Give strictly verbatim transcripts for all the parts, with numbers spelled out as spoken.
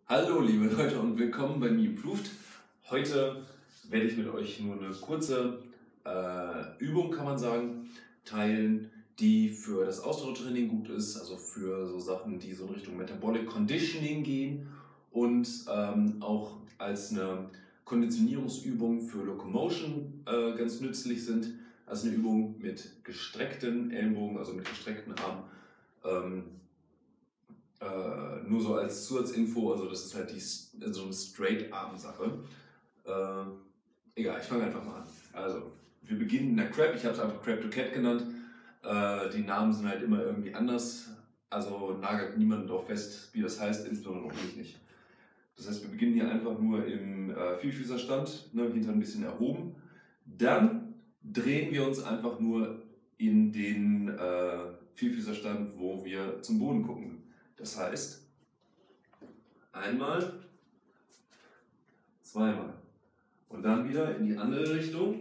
Hallo liebe Leute und willkommen bei Me Improved. Heute werde ich mit euch nur eine kurze äh, Übung, kann man sagen, teilen, die für das Ausdauertraining gut ist, also für so Sachen, die so in Richtung Metabolic Conditioning gehen und ähm, auch als eine Konditionierungsübung für Locomotion äh, ganz nützlich sind. Also eine Übung mit gestreckten Ellenbogen, also mit gestreckten Armen. Ähm, Äh, nur so als Zusatzinfo, also das ist halt die, so eine Straight-Arm-Sache. Äh, egal, ich fange einfach mal an. Also, wir beginnen in der Crab, ich habe es einfach Crab to Cat genannt. Äh, die Namen sind halt immer irgendwie anders, also nagelt niemand darauf fest, wie das heißt, insbesondere auch ich nicht. Das heißt, wir beginnen hier einfach nur im äh, Vierfüßerstand, ne, Hintern ein bisschen erhoben. Dann drehen wir uns einfach nur in den äh, Vierfüßerstand, wo wir zum Boden gucken. Das heißt, einmal, zweimal und dann wieder in die andere Richtung.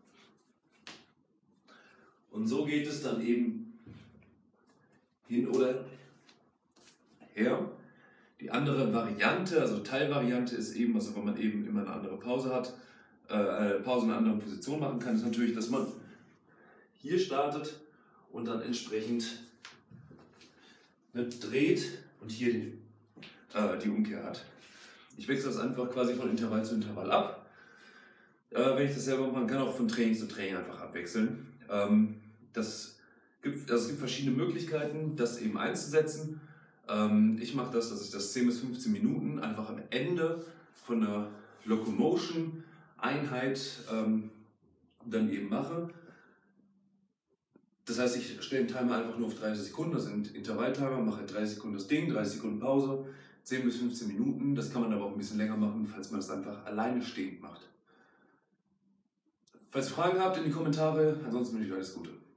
Und so geht es dann eben hin oder her. Die andere Variante, also Teilvariante ist eben, also wenn man eben immer eine andere Pause hat, äh, eine Pause in einer anderen Position machen kann, ist natürlich, dass man hier startet und dann entsprechend dreht und hier die, äh, die Umkehr hat. Ich wechsle das einfach quasi von Intervall zu Intervall ab. Äh, wenn ich das selber mache, man kann auch von Training zu Training einfach abwechseln. Ähm, das gibt, also es gibt verschiedene Möglichkeiten, das eben einzusetzen. Ähm, ich mache das, dass ich das zehn bis fünfzehn Minuten einfach am Ende von einer Locomotion-Einheit ähm, dann eben mache. Das heißt, ich stelle den Timer einfach nur auf dreißig Sekunden, das sind Intervalltimer, mache dreißig Sekunden das Ding, dreißig Sekunden Pause, zehn bis fünfzehn Minuten. Das kann man aber auch ein bisschen länger machen, falls man das einfach alleine stehend macht. Falls ihr Fragen habt, in die Kommentare, ansonsten wünsche ich euch alles Gute.